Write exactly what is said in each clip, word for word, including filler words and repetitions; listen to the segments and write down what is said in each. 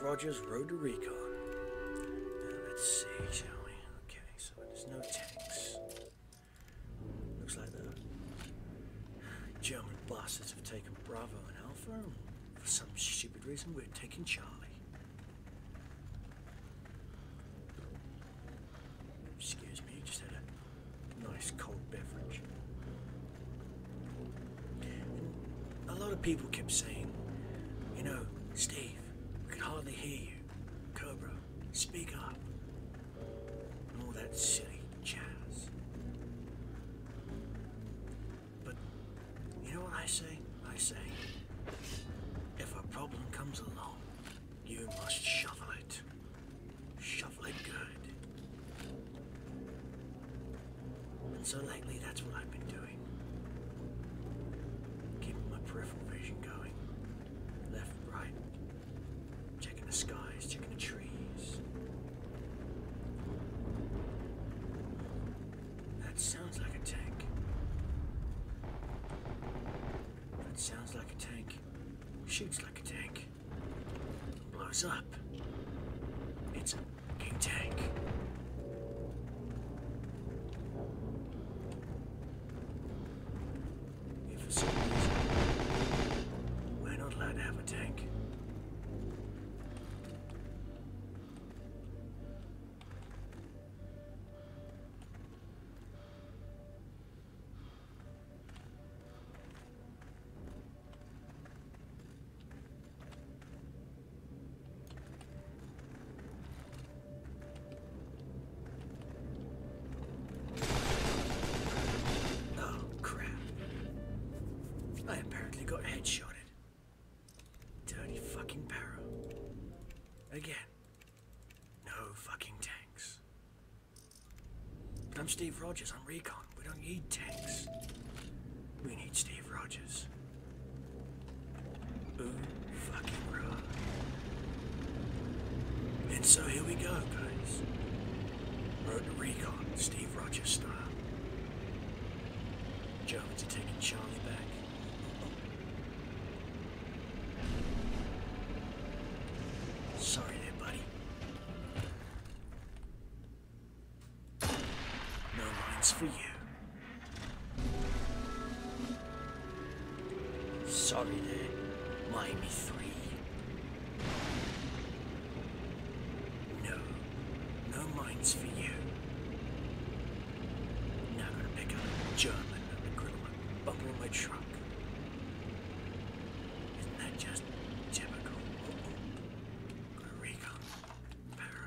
Rogers, Road to Recon. Now let's see, shall we? Okay, so there's no tanks. Looks like the German bastards have taken Bravo and Alpha, and for some stupid reason we're taking Charlie. Excuse me, just had a nice cold beverage. And a lot of people kept saying, you know, Steve, we can hardly hear you. Cobra, speak up. And all that silly jazz. But, you know what I say? I say, if a problem comes along, you must shovel it. Shovel it good. And so lately, that's what I've been doing. Keeping my peripheral vision going. Left, right. Checking the skies, checking the trees. That sounds like a tank. That sounds like a tank. Shoots like a tank. Blows up. It's a fucking tank. If for some reason we're not allowed to have a tank. Oh, crap. I apparently got headshotted. Dirty fucking Barrow. Again. No fucking tanks. But I'm Steve Rogers, I'm Recon. We don't need tanks. We need Steve Rogers. Ooh, fucking raw. And so here we go, guys. Road to Recon, Steve Rogers style. Germans are taking Charlie back. Sorry there, buddy. No mines for you. Sorry there, Miami three. No, no mines for you. Now I'm gonna pick up a German and the grill on my bumper in my truck. Isn't that just typical? Go to Recon. Para.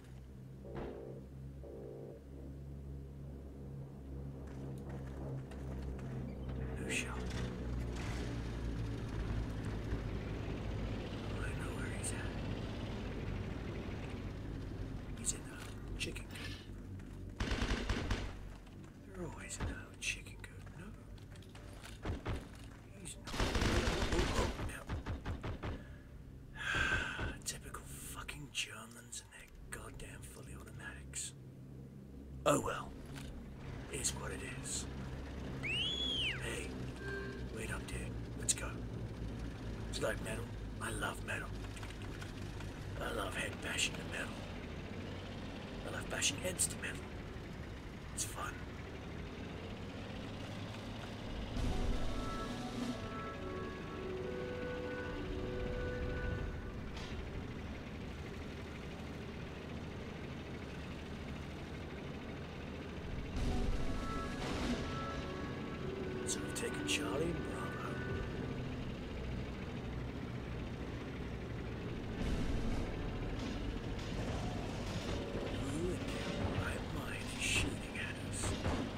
No shot. I know where he's at. He's in the chicken coop. They're always in the chicken coop. No. He's not. Oh, oh, now. Typical fucking Germans and their goddamn fully automatics. Oh well. Is what it is. Hey, wait up, dude. Let's go. It's like metal. I love metal. I love head bashing to metal. I love bashing heads to metal. It's fun. So we've taken Charlie and Bravo. Who in their right mind is shooting at us?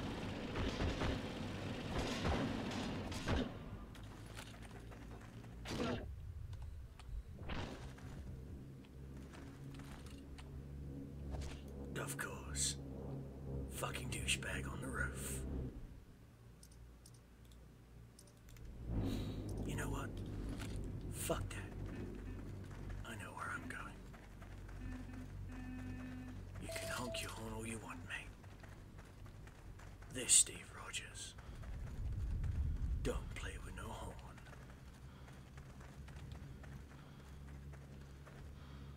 Of course. Fucking douchebag on the roof. You know what? Fuck that. I know where I'm going. You can honk your horn all you want, mate. This Steve Rogers. Don't play with no horn.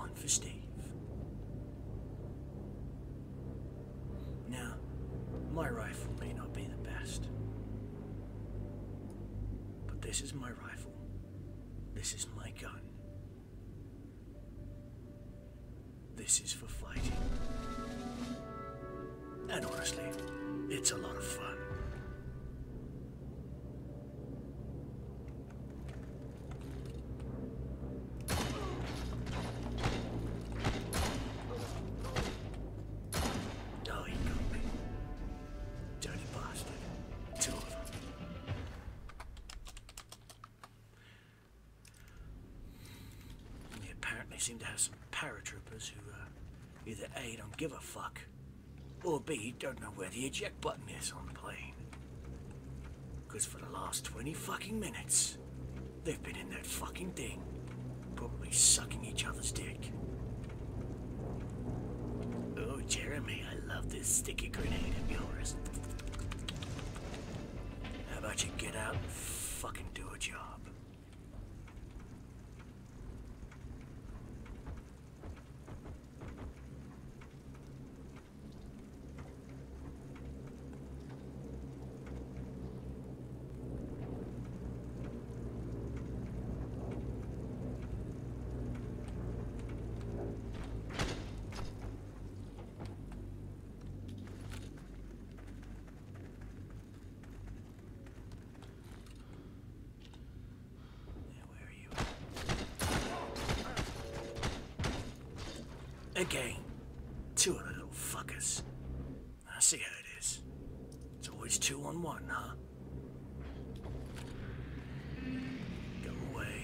one for Steve. Now, my rifle may not be the best, but this is my rifle. This is my gun. This is for fighting. And honestly, it's a lot of fun. Oh, he got me. Dirty bastard. Two of them. They apparently seem to have some paratroopers who uh, either A, don't give a fuck, or B, don't know where the eject button is on the plane. Because for the last twenty fucking minutes, they've been in that fucking thing, probably sucking each other's dick. Oh, Jeremy, I love this sticky grenade of yours. How about you get out and fucking do a job? Again, two of the little fuckers. I see how it is. It's always two on one, huh? Go away.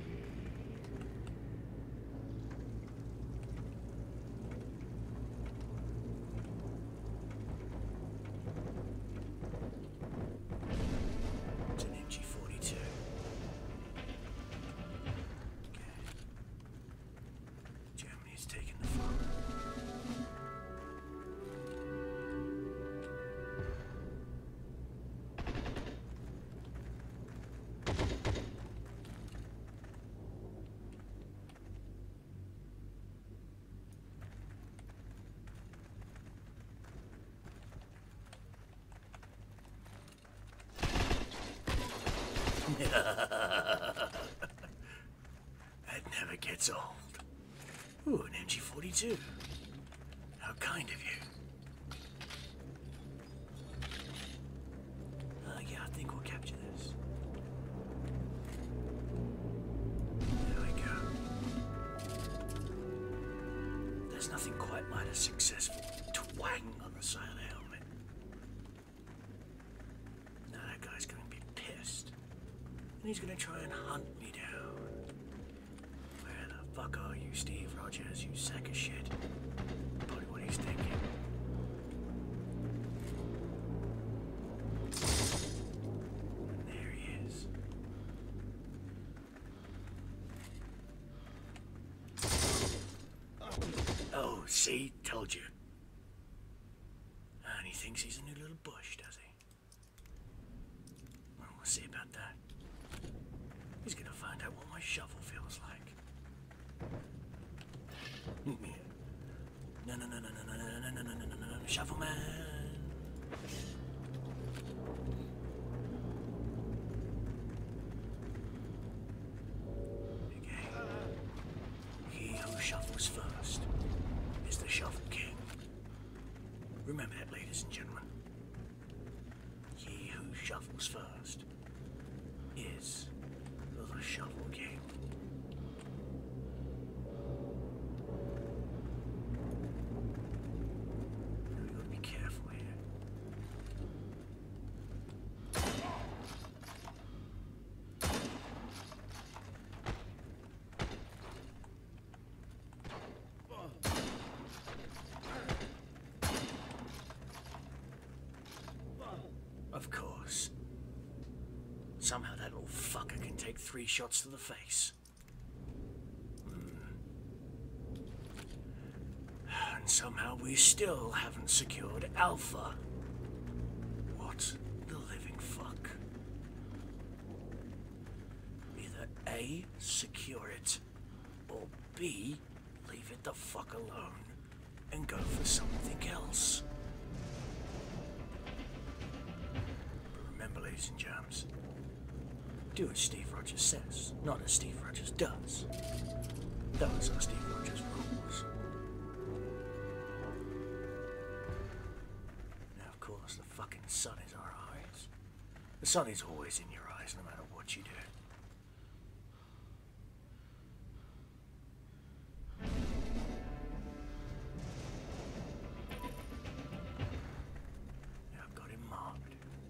It's an M G forty-two. Germany's taking the front. That never gets old. Ooh, an M G forty-two. How kind of you. Uh, yeah, I think we'll capture this. There we go. There's nothing quite like a successful twang on the side of the helmet. Now that guy's gonna be pissed. And he's gonna try and hunt me down. Where the fuck are you, Steve Rogers, you sack of shit? Probably what he's thinking. There he is. Oh, see? Told you. And he thinks he's a new little bush, does he? Well, we'll see about that. He's gonna find out what my shovel feels like. No, no, no, no, no, no, no, no, no, no, no, no, no, shovel man. Okay. He who shuffles first is the shovel king. Remember that, ladies and gentlemen. He who shuffles first is the shovel king. We gotta be careful here. Of course. Somehow that little fucker can take three shots to the face. Mm. And somehow we still haven't secured Alpha. What the living fuck? Either A, secure it, or B, leave the fuck alone and go for something else. But remember, ladies and germs, do as Steve Rogers says, not as Steve Rogers does. Those are Steve Rogers' rules. Now, of course, the fucking sun is our eyes. The sun is always in your eyes, no matter what you do. Yeah, I've got him marked.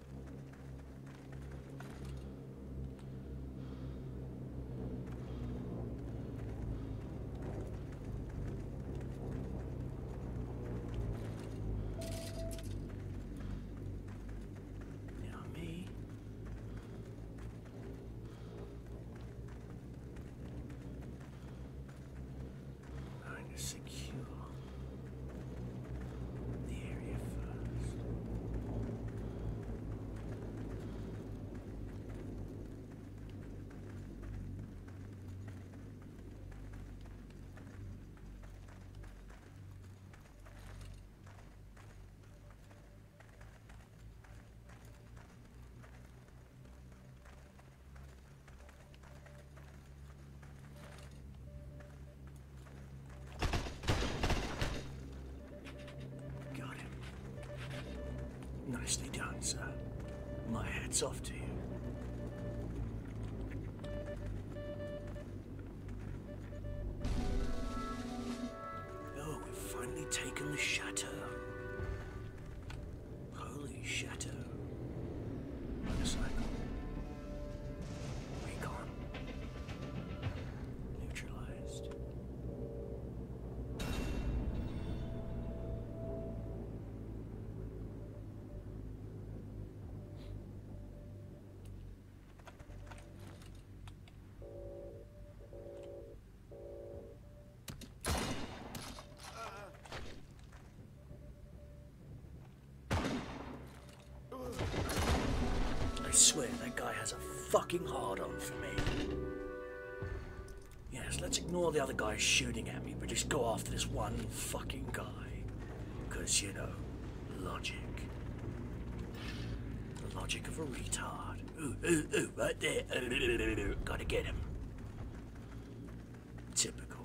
Nicely done, sir. My hat's off to you. Oh, we've finally taken the chateau. Holy chateau. Motorcycle. Recon. Neutralized. I swear that guy has a fucking hard-on for me. Yes, let's ignore the other guys shooting at me, but just go after this one fucking guy. Because, you know, logic. The logic of a retard. Ooh, ooh, ooh, right there. Ooh, gotta get him. Typical.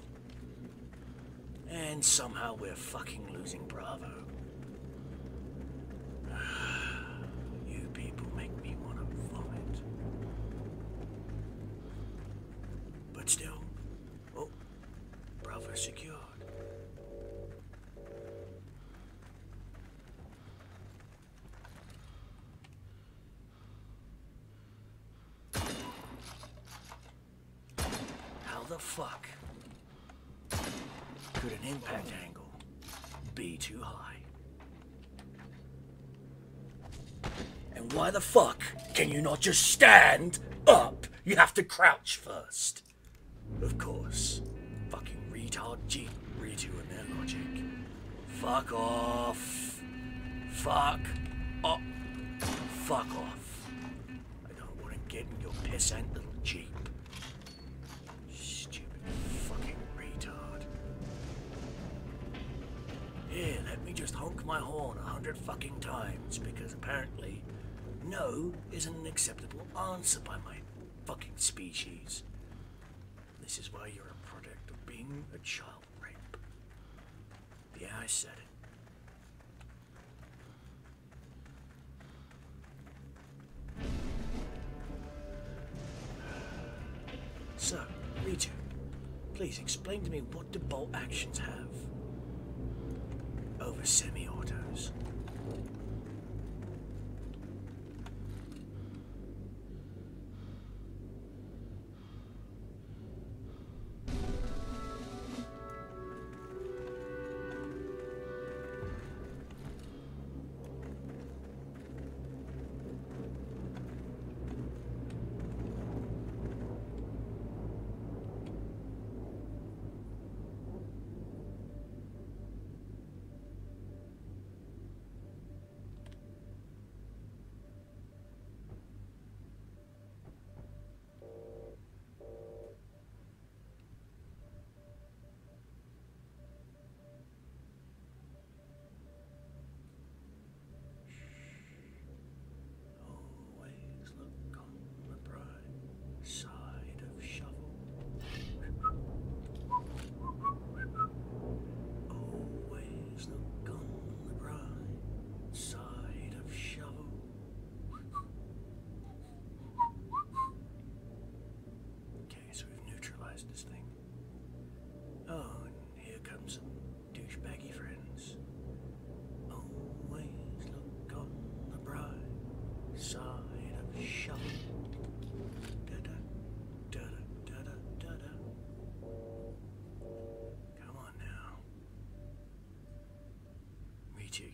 And somehow we're fucking losing Bravo. You people make me want to vomit. But still, oh, Bravo secured. How the fuck could an impact angle be too high? And why the fuck can you not just stand up? You have to crouch first. Of course. Fucking retard G Ritu and their logic. Fuck off. Fuck off. Fuck off. I don't want to get in your pissant little Jeep. Stupid fucking retard. Here, let me just honk my horn a hundred fucking times, because apparently no isn't an acceptable answer by my fucking species. This is why you're a product of being a child rape. Yeah, I said it. So, Ritu, please explain to me, what do bolt actions have over semi-autos?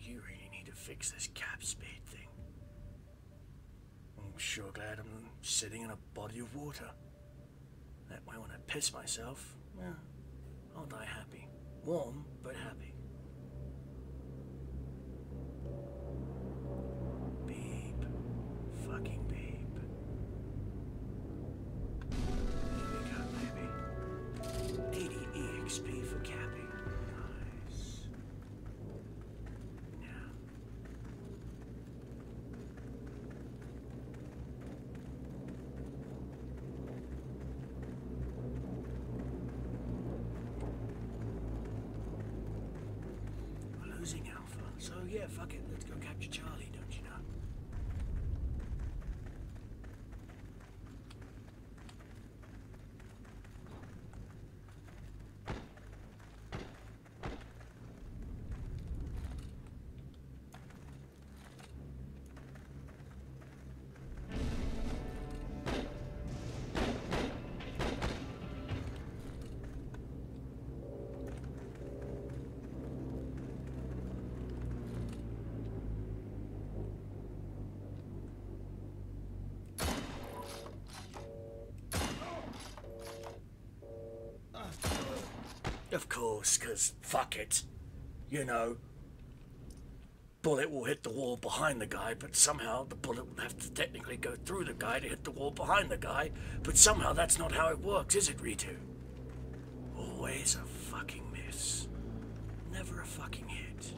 you really need to fix this cap speed thing. I'm sure glad I'm sitting in a body of water. That way when I piss myself, well, I'll die happy. Warm, but happy. Beep. Fucking beep. There we go, baby. eighty E X P for Cappy. Nice. Now. We're losing Alpha. So yeah, fuck it. Let's go capture Charlie, don't you know? Of course, because fuck it. You know, bullet will hit the wall behind the guy, but somehow the bullet will have to technically go through the guy to hit the wall behind the guy, but somehow that's not how it works, is it, Ritu? Always a fucking miss. Never a fucking hit.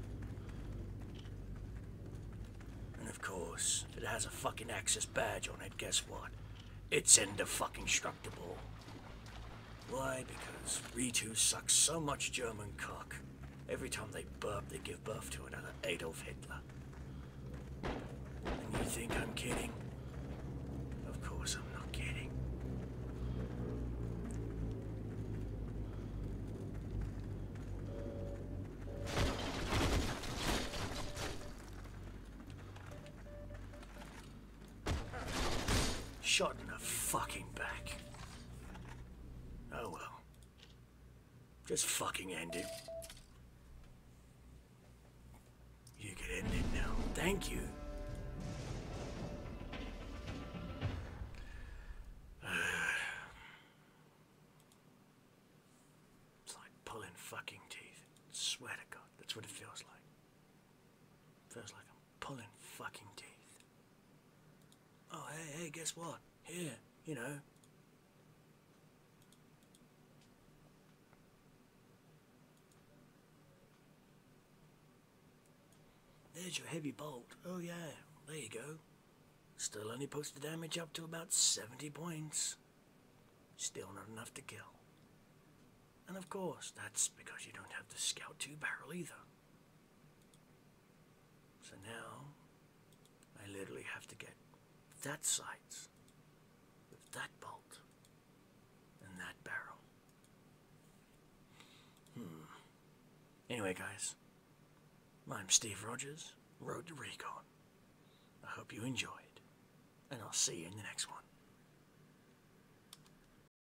And of course, if it has a fucking Axis badge on it, guess what? It's indestructible. Why? Because Ritu sucks so much German cock. Every time they burp, they give birth to another Adolf Hitler. And you think I'm kidding? Of course I'm not kidding. Shot in the fucking back. Oh well. Just fucking end it. You can end it now. Thank you. It's like pulling fucking teeth. Swear to God, that's what it feels like. Feels like I'm pulling fucking teeth. Oh, hey, hey, guess what? Here, you know. There's your heavy bolt. Oh yeah, there you go. Still only puts the damage up to about seventy points. Still not enough to kill. And of course, that's because you don't have the Scout two barrel either. So now, I literally have to get that sight with that bolt and that barrel. Hmm. Anyway, guys. I'm Steve Rogers, Road to Recon. I hope you enjoyed, and I'll see you in the next one.